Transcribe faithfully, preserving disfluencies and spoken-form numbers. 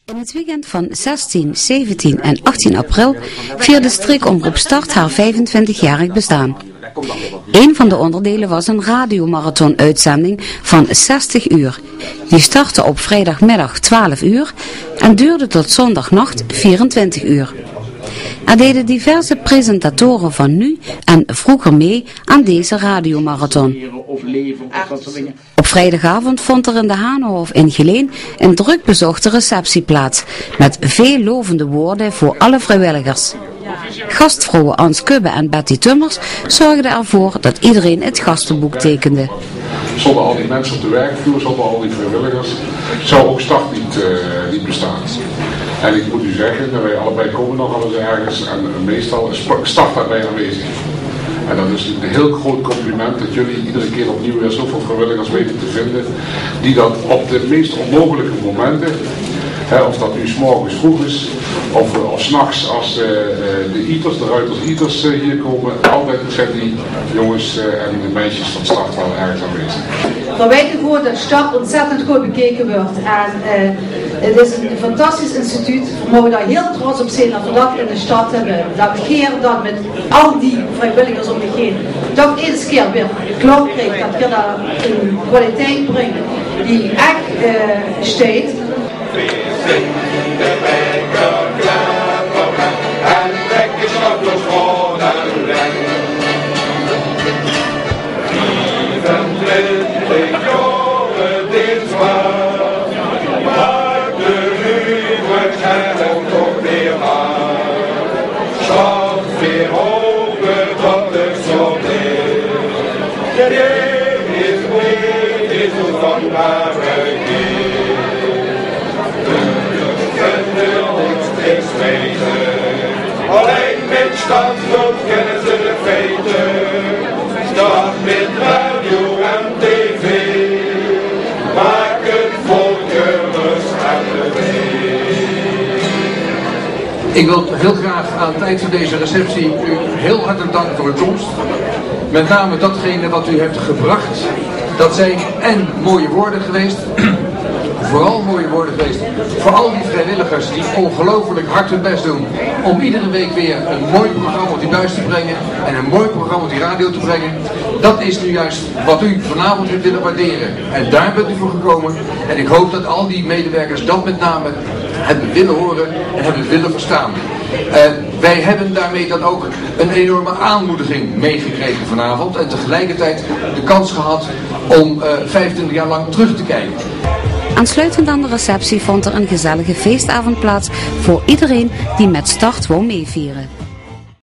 In het weekend van zestien, zeventien en achttien april vierde Streekomroep Start haar vijfentwintigjarig bestaan. Een van de onderdelen was een radiomarathon-uitzending van zestig uur. Die startte op vrijdagmiddag twaalf uur en duurde tot zondagnacht vierentwintig uur. Er deden diverse presentatoren van nu en vroeger mee aan deze radiomarathon. Op vrijdagavond vond er in de Hanenhof in Geleen een druk bezochte receptie plaats, met veel lovende woorden voor alle vrijwilligers. Gastvrouwen Ans Kubbe en Betty Tummers zorgden ervoor dat iedereen het gastenboek tekende. Zonder al die mensen op de werkvloer, zonder al die vrijwilligers, zou ook Start niet, uh, niet bestaan. En ik moet u zeggen, dat wij allebei komen nogal eens ergens en meestal is Start daarbij aanwezig. En dat is een heel groot compliment dat jullie iedere keer opnieuw weer zoveel vrijwilligers weten te vinden, die dat op de meest onmogelijke momenten, hè, of dat nu 's morgens vroeg is, of, of 's nachts als uh, de eaters, de ruiters eaters uh, hier komen, altijd zijn die jongens uh, en de meisjes van Start wel ergens aanwezig. Maar wij gewoon dat Start ontzettend goed bekeken wordt. En uh, het is een fantastisch instituut. We mogen daar heel trots op zijn dat we dat in de stad hebben. Dat keer dat met al die vrijwilligers om zich heen toch eens keer weer klop krijgt. Dat je daar een kwaliteit brengt die echt uh, steekt. Alleen met Start kennen ze de feiten. Start met radio en tv. Maak het volk rust aan de weg. Ik wil heel graag aan het eind van deze receptie u heel hartelijk danken voor uw komst. Met name datgene wat u hebt gebracht. Dat zijn en mooie woorden geweest. Vooral mooie woorden geweest voor al die vrijwilligers die ongelooflijk hard hun best doen om iedere week weer een mooi programma op die buis te brengen en een mooi programma op die radio te brengen. Dat is nu juist wat u vanavond heeft willen waarderen. En daar bent u voor gekomen. En ik hoop dat al die medewerkers dat met name hebben willen horen en hebben willen verstaan. Uh, wij hebben daarmee dan ook een enorme aanmoediging meegekregen vanavond en tegelijkertijd de kans gehad om uh, vijfentwintig jaar lang terug te kijken. Aansluitend aan de receptie vond er een gezellige feestavond plaats voor iedereen die met Start wou meevieren.